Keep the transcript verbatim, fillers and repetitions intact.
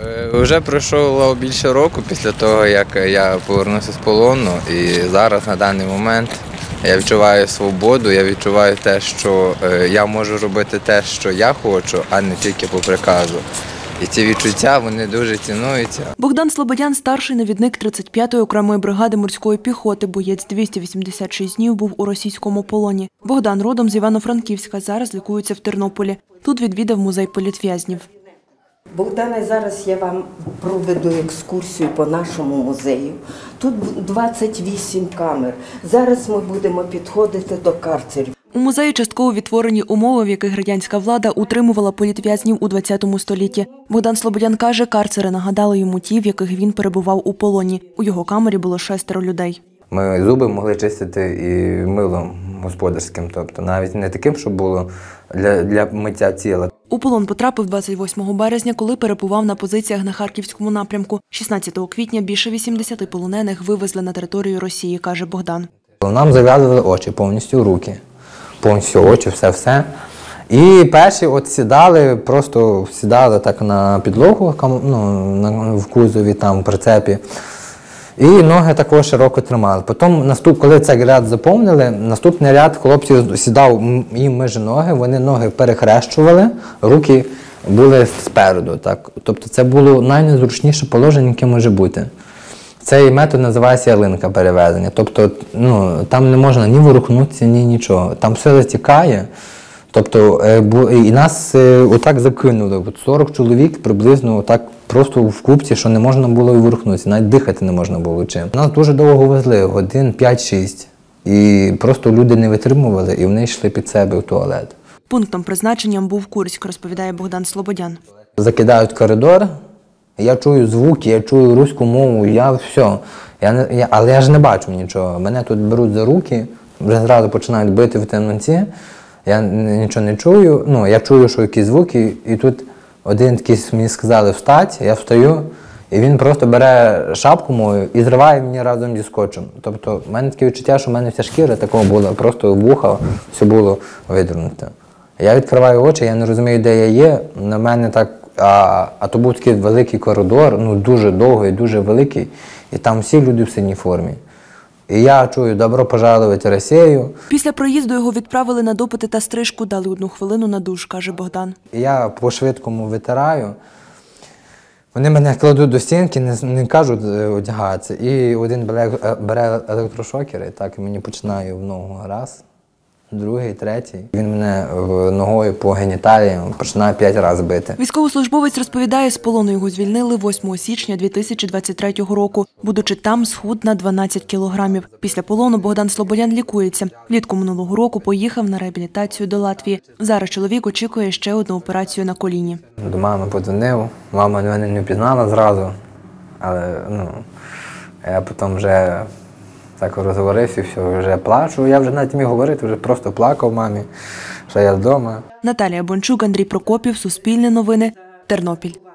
Вже пройшло більше року після того, як я повернувся з полону, і зараз на даний момент я відчуваю свободу, я відчуваю те, що я можу робити те, що я хочу, а не тільки по приказу. І ці відчуття, вони дуже цінуються. Богдан Слободян – старший навідник тридцять п'ятої окремої бригади морської піхоти. Боєць двісті вісімдесят шість днів був у російському полоні. Богдан родом з Івано-Франківська, зараз лікується в Тернополі. Тут відвідав музей політв'язнів. Богдане, зараз я вам проведу екскурсію по нашому музею. Тут двадцять вісім камер. Зараз ми будемо підходити до карцерів. У музеї частково відтворені умови, в яких радянська влада утримувала політв'язнів у ХХ столітті. Богдан Слободян каже, карцери нагадали йому ті, в яких він перебував у полоні. У його камері було шестеро людей. Ми зуби могли чистити і милом господарським, тобто навіть не таким, щоб було для, для миття тіла. У полон потрапив двадцять восьмого березня, коли перебував на позиціях на Харківському напрямку. шістнадцятого квітня більше вісімдесяти полонених вивезли на територію Росії, каже Богдан. Нам зав'язували очі, повністю руки, повністю очі, все-все. І перші от сідали, просто сідали так на підлогу, ну, в кузові, там, в прицепі. І ноги також широко тримали. Потім, наступ, коли цей ряд заповнили, наступний ряд хлопців сідав їм між ноги, вони ноги перехрещували, руки були спереду. Так. Тобто це було найнезручніше положення, яке може бути. Цей метод називається ялинка перевезення. Тобто ну, там не можна ні ворухнутися, ні нічого. Там все затікає. Тобто і нас отак закинули. сорок чоловік приблизно отак просто в купці, що не можна було і ворухнутися, навіть дихати не можна було чим. Нас дуже довго везли, годин п'ять-шість. І просто люди не витримували, і вони йшли під себе в туалет. Пунктом призначенням був Курськ, розповідає Богдан Слободян. Закидають коридор, я чую звуки, я чую руську мову, я все. Я не, я, але я ж не бачу нічого. Мене тут беруть за руки, вже зразу починають бити в темноті. Я нічого не чую, ну, я чую, що якісь звуки, і тут один такий мені сказали встать, я встаю, і він просто бере шапку мою і зриває мені разом зі скотчем. Тобто в мене таке відчуття, що в мене вся шкіра такого була, просто вуха, все було видернуте. Я відкриваю очі, я не розумію, де я є, на мене так, а, а то був такий великий коридор, ну дуже довгий, дуже великий, і там всі люди в синій формі. І я чую «Добро пожаловать в Росію». Після проїзду його відправили на допити та стрижку, дали одну хвилину на душ, каже Богдан. Я по-швидкому витираю. Вони мене кладуть до стінки, не, не кажуть одягатися. І один бере, бере електрошокер, і так мені починає в ногу раз, другий, третій. Він мене ногою по геніталіям починає п'ять разів бити. Військовослужбовець розповідає, з полону його звільнили восьмого січня дві тисячі двадцять третього року. Будучи там, схуд на дванадцять кілограмів. Після полону Богдан Слободян лікується. Влітку минулого року поїхав на реабілітацію до Латвії. Зараз чоловік очікує ще одну операцію на коліні. До мами подзвонив, мама мене не впізнала зразу, але ну, я потім вже так розговорився, все, вже плачу. Я вже навіть міг говорити, вже просто плакав мамі, що я вдома. Наталія Бончук, Андрій Прокопів, Суспільне новини, Тернопіль.